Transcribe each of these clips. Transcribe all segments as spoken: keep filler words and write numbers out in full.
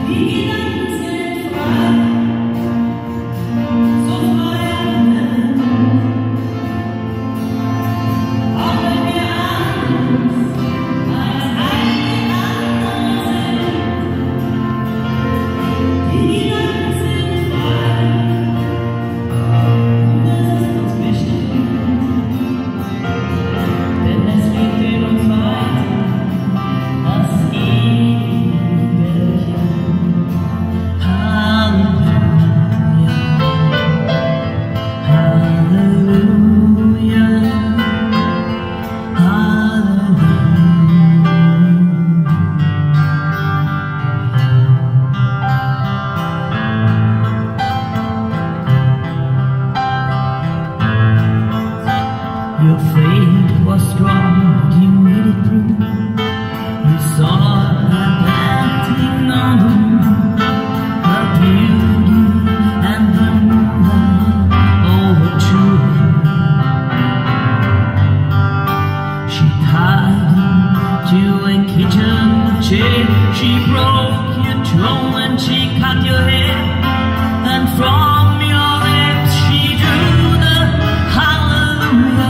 Your faith was strong, you made it through. You saw her acting on her beauty and the moonlight overthrew her. She tied you to a kitchen chair. She broke your throne and she cut your hair. And from your lips she drew the hallelujah.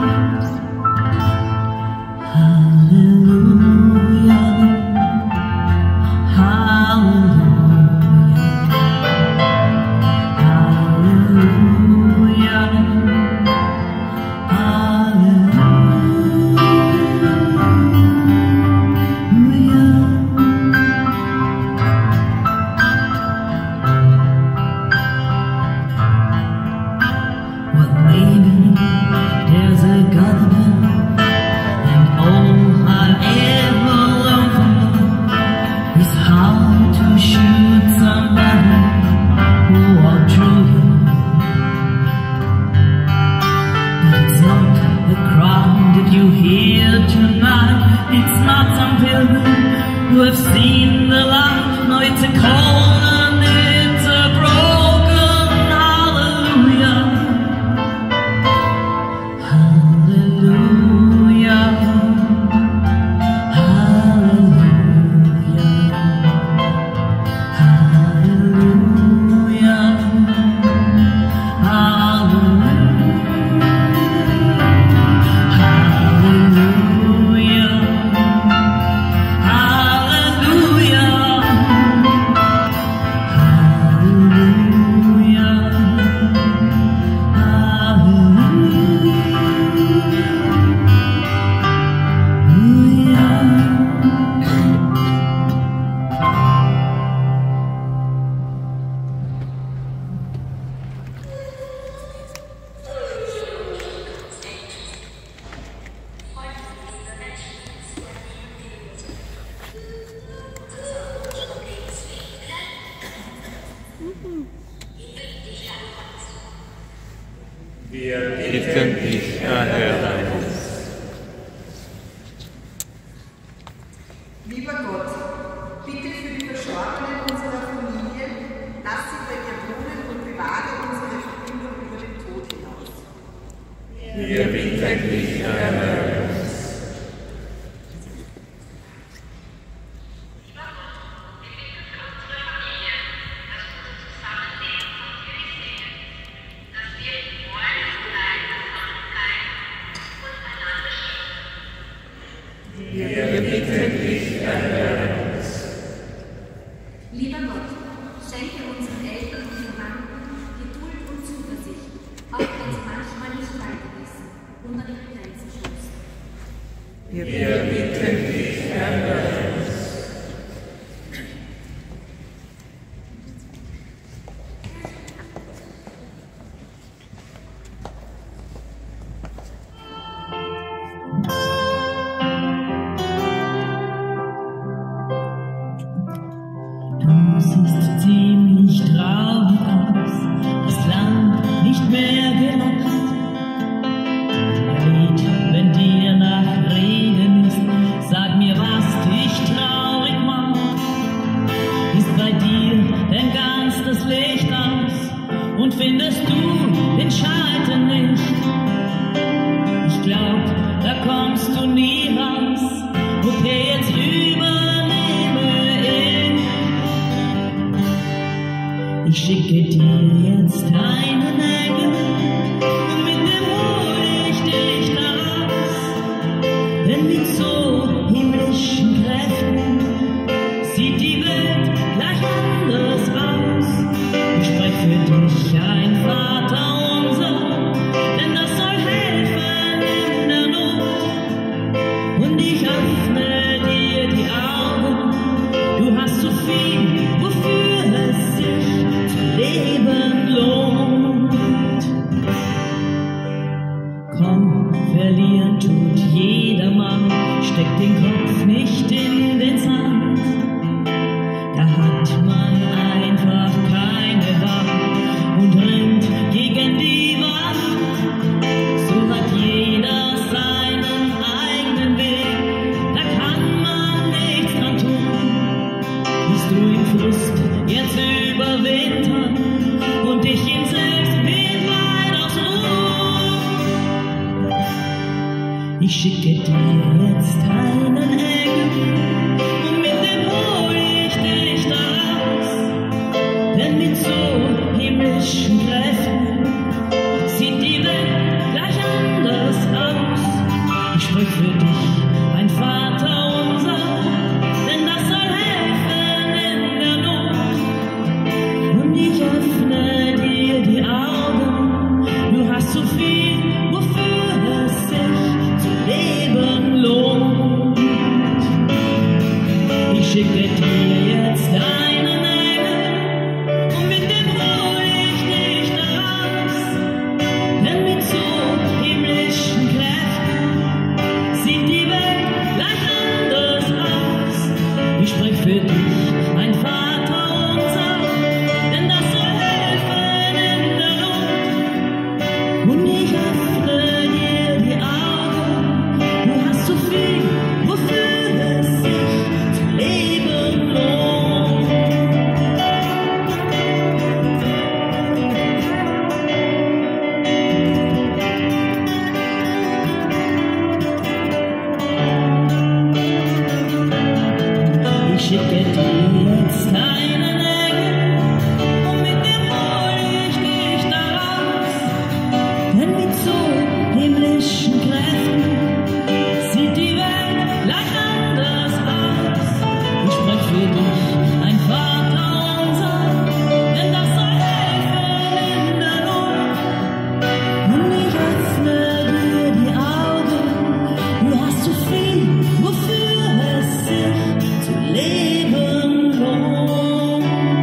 It's not some pilgrim who have seen the light. No, it's a cold and it's a broken hallelujah. Hallelujah. Hallelujah. Hallelujah. Wir bitten dich, erhöre uns. Lieber Gott, bitte für die Verstorbenen unserer Familie, lass sie bei dir wohnen und bewahre unsere Verbindung über den Tod hinaus. Wir bitten dich, erhöre uns. Wir bitten dich, erhöre uns. Lieber Gott, schenke unseren Eltern und Verwandten Geduld und Zuversicht, auch wenn sie manchmal nicht weiter wissen und an ihre Grenzen stoßen. Wir bitten dich, erhöre uns. Du siehst ziemlich traurig aus, das Land nicht mehr gemacht. Lied, wenn dir nach Regen ist, sag mir, was dich traurig. schicke dir jetzt einen Engel und mit dem hol ich dich da raus, denn mit so himmlischen Kräften sieht die Welt gleich anders aus. Ich spreche für dich ein Vater unser, denn das soll helfen in der Not. Und ich öffne dir die Augen, du hast so viel, wofür es sich zu leben lohnt. Komm, verlieren tut jedermann, steck den Kopf nicht in den Sand. Da hat man einfach keine Wahl und rennt gegen die Wand. So hat jeder seinen eigenen Weg, da kann man nichts dran tun. Bist du im Frust jetzt überwintern und dich in Selbstmitleid ausruhen? Ich schicke dir jetzt einen Engel und mit dem hol ich dich da raus, denn mit so himmlischen Kräften sieht die Welt gleich anders aus. Ich spreche für dich ein Vater unser, denn das soll helfen in der Not. Und ich öffne dir die Augen, du hast so viel, wofür es sich zu leben lohnt. Ich schicke dir jetzt einen Engel und mit dem hol ich dich da raus, denn mit so himmlischen Kräften sieht die Welt gleich anders aus. Ich spreche für dich ein Vater unser, denn das soll helfen in der Not. Und ich öffne dir die Augen, du hast so viel, wofür es sich zu leben lohnt. Ich schicke dir jetzt einen Engel und mit dem hol ich dich da raus, denn mit so himmlischen Kräften sieht die Welt gleich anders aus. Ich spreche für dich ein Vater unser, denn das soll helfen in der Not. Und ich öffne dir die Augen, du hast so viel, wofür es sich zu leben lohnt.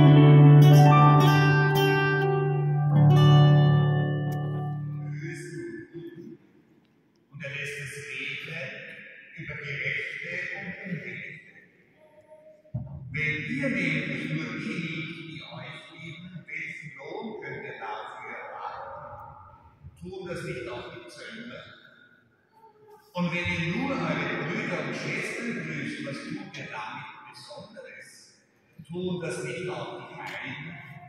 Und er lässt es regnen über Gerechte und Ungerechte. Wenn ihr nämlich nur die liebt, die euch lieben, welchen Lohn könnt ihr dafür erwarten? Tun das nicht auch die Zöllner? Und wenn ihr nur eure Brüder und Schwestern grüßt, was tut ihr damit Besonderes? Tun das nicht auch die Heiden?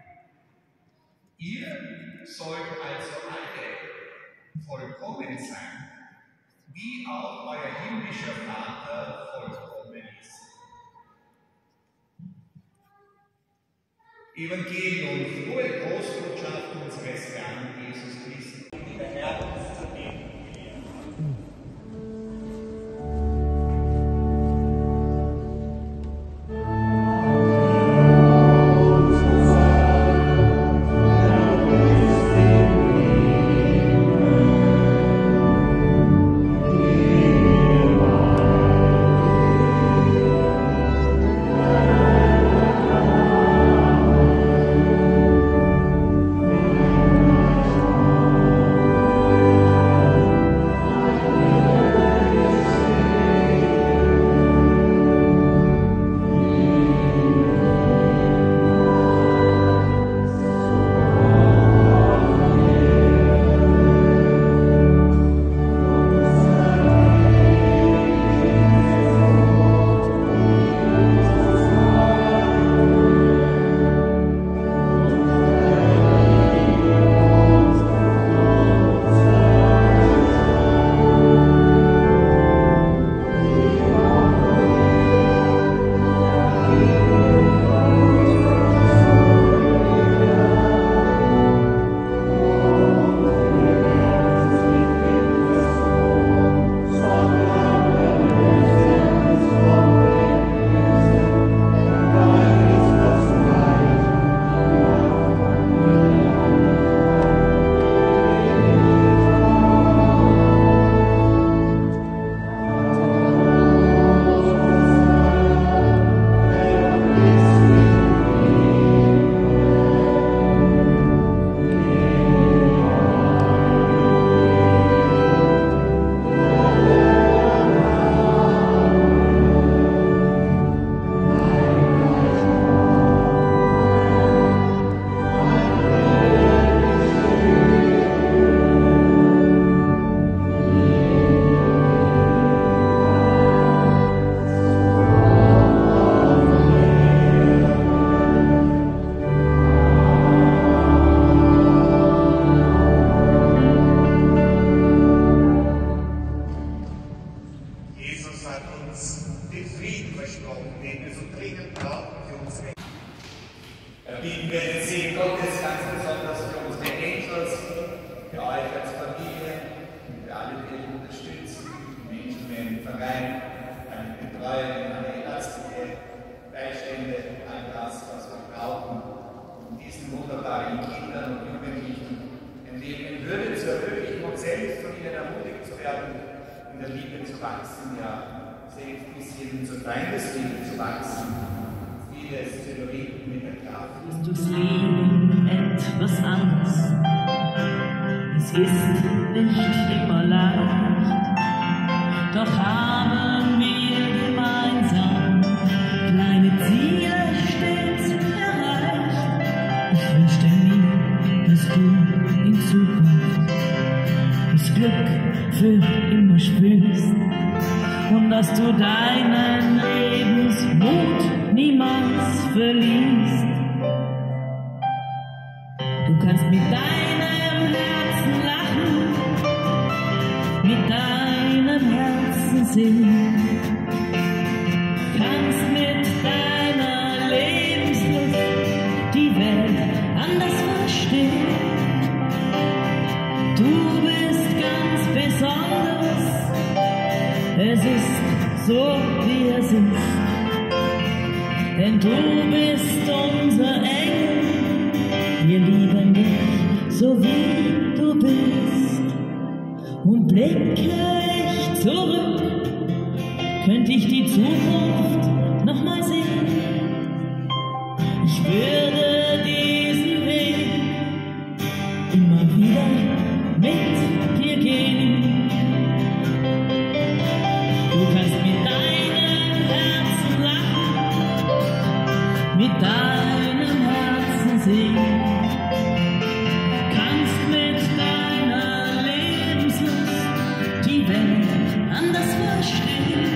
Ihr sollt also alle vollkommen sein, wie auch euer himmlischer Vater vollkommen ist. Evangelium, frohe Großbotschaft unseres Herrn Jesus Christus. Der Herr uns zu beten. Thank hat uns den Frieden versprochen, den wir so dringend brauchen für unsere. Erbitten wir den Segen Gottes ganz besonders für unsere Angels, für euch als Familie, für alle, die euch unterstützen, Menschen im Verein, eine Betreuung, eine ärztliche Beistände, all das, was wir brauchen, um diesen wunderbaren Kindern und Jugendlichen ein Leben in Würde zu ermöglichen und selbst von ihnen ermutigt zu werden, in der Liebe zu wachsen, ja, selbst bis hin zur Feindesliebe zu wachsen, vieles zu überwinden mit der Kraft. Ist durchs Leben etwas anders? Es ist nicht immer leicht, doch haben wir gemeinsam kleine Ziele stets erreicht. Ich wünschte mir, dass du in Zukunft das Glück für immer spürst und dass du deinen Lebensmut niemals verlierst. Du kannst mit deinem Herzen lachen, mit deinem Herzen singen, kannst mit deiner Lebenslust die Welt anders verstehen. Du bist ganz besonders, es ist so wie es ist, denn du bist unser Engel, wir lieben dich so wie du bist. Und blicke ich zurück, könnte ich die Zukunft nochmal sehen. Ich würde diesen Weg immer wieder mit dir gehen. Du kannst mit deinem Herzen lachen, mit deinem Herzen singen, kannst mit deiner Lebenslust die Welt anders verstehen.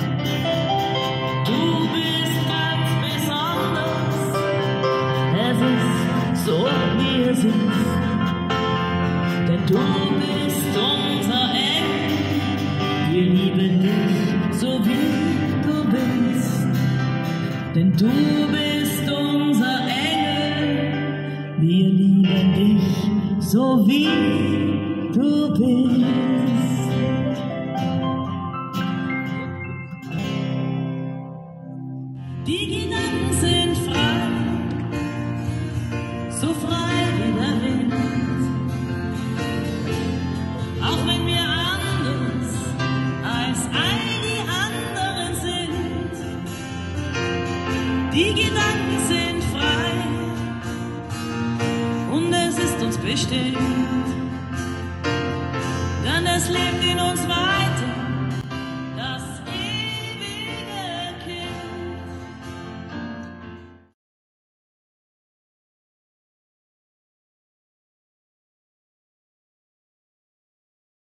Du bist ganz besonders, es ist so wie es ist, denn du bist unser Engel, wir lieben dich so wie du bist, denn du bist unser Engel, wir lieben dich so wie du bist. Die Gedanken sind frei, so frei wie der Wind, auch wenn wir anders als all die anderen sind. Die Gedanken sind frei und es ist uns bestimmt,